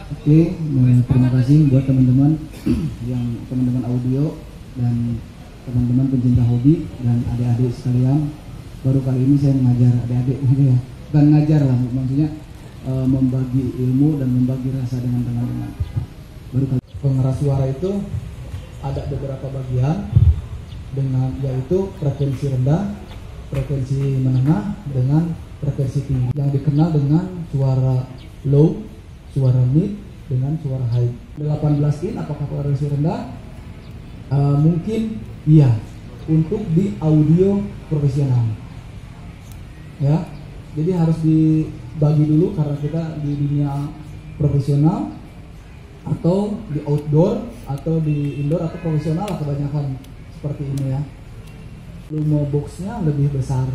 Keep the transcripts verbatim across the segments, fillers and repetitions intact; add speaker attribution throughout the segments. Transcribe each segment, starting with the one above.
Speaker 1: Oke, nah, terima kasih buat teman-teman yang teman-teman audio dan teman-teman pencinta hobi dan adik-adik sekalian. Baru kali ini saya mengajar adik-adik ya, bukan ngajar lah, maksudnya e, membagi ilmu dan membagi rasa dengan teman-teman. Baru kali pengeras suara itu ada beberapa bagian dengan yaitu frekuensi rendah, frekuensi menengah, dengan frekuensi tinggi yang dikenal dengan suara low, suara mid, dengan suara high. delapan belas in apakah frekuensi rendah? Uh, mungkin iya untuk di audio profesional ya, jadi harus dibagi dulu karena kita di dunia profesional atau di outdoor atau di indoor atau profesional lah kebanyakan seperti ini ya. Lumo boxnya lebih besar,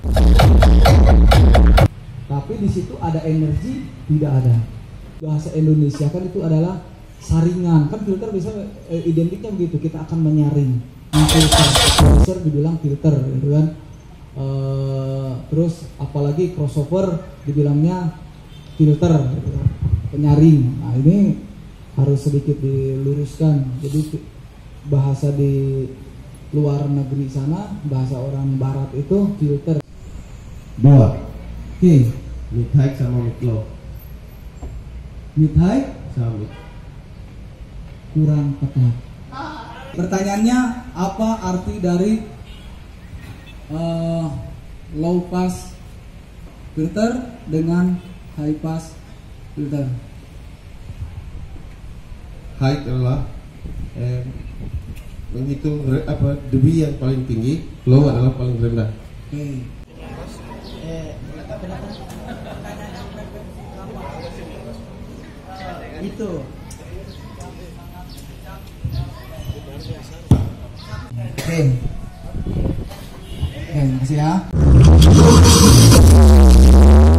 Speaker 1: tapi di situ ada energi tidak ada. Bahasa Indonesia kan itu adalah saringan, kan filter bisa eh, identiknya begitu, kita akan menyaring, filter, filter dibilang filter gitu kan. E, terus apalagi crossover dibilangnya filter gitu, penyaring. Nah ini harus sedikit diluruskan, jadi bahasa di luar negeri sana, bahasa orang barat itu filter.
Speaker 2: Dua.
Speaker 1: Oke, okay.
Speaker 2: Mid high sama mid low.
Speaker 1: Mid high
Speaker 2: Sama mid.
Speaker 1: kurang tepat. Pertanyaannya apa arti dari uh, low pass filter dengan high pass filter?
Speaker 2: High adalah eh, menghitung re- apa debit yang paling tinggi, low adalah paling rendah.
Speaker 1: Oke. Okay. Itu. Oke. Okay. Oke, okay, makasih ya.